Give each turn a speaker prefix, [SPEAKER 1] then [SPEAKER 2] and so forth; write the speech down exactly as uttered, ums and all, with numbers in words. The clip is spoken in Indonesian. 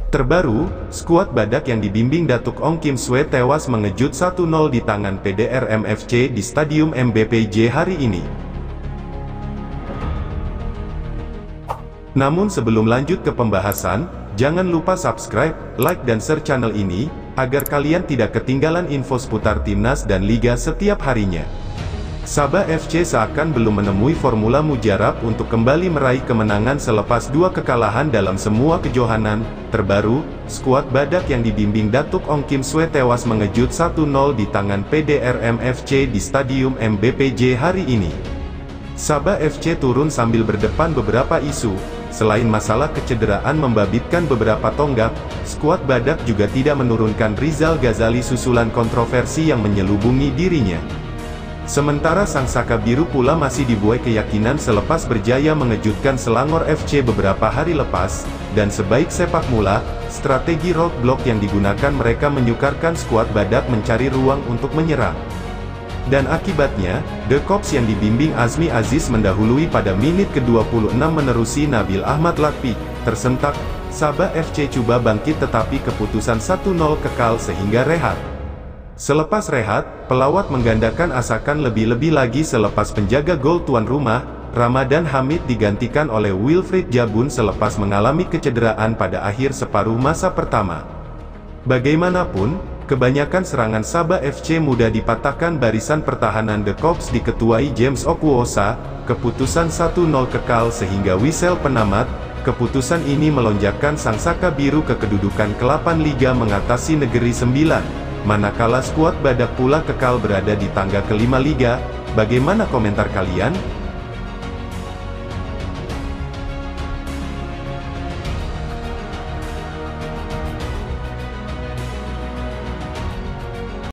[SPEAKER 1] Terbaru, skuad Badak yang dibimbing Datuk Ong Kim Swee tewas mengejut satu nol di tangan P D R M F C di Stadium M B P J hari ini. Namun sebelum lanjut ke pembahasan, jangan lupa subscribe, like dan share channel ini, agar kalian tidak ketinggalan info seputar timnas dan liga setiap harinya. Sabah F C seakan belum menemui formula mujarab untuk kembali meraih kemenangan selepas dua kekalahan dalam semua kejohanan. Terbaru, skuad Badak yang dibimbing Datuk Ong Kim Swee tewas mengejut satu nol di tangan P D R M F C di Stadium M B P J hari ini. Sabah F C turun sambil berdepan beberapa isu. Selain masalah kecederaan membabitkan beberapa tonggak, skuad Badak juga tidak menurunkan Rizal Ghazali susulan kontroversi yang menyelubungi dirinya. Sementara Sang Saka Biru pula masih dibuai keyakinan selepas berjaya mengejutkan Selangor F C beberapa hari lepas, dan sebaik sepak mula, strategi roadblock yang digunakan mereka menyukarkan skuad Badak mencari ruang untuk menyerang. Dan akibatnya, The Cops yang dibimbing Azmi Aziz mendahului pada menit ke dua puluh enam menerusi Nabil Ahmad Latif, tersentak, Sabah F C coba bangkit tetapi keputusan satu nol kekal sehingga rehat. Selepas rehat, pelawat menggandakan asakan lebih-lebih lagi selepas penjaga gol tuan rumah, Ramadan Hamid digantikan oleh Wilfried Jabun selepas mengalami kecederaan pada akhir separuh masa pertama. Bagaimanapun, kebanyakan serangan Sabah F C mudah dipatahkan barisan pertahanan The Cops diketuai James Okwuosa, keputusan satu nol kekal sehingga whistle penamat. Keputusan ini melonjakkan Sang Saka Biru ke kedudukan ke delapan Liga mengatasi Negeri Sembilan. Manakala skuad Badak pula kekal berada di tangga kelima Liga. Bagaimana komentar kalian?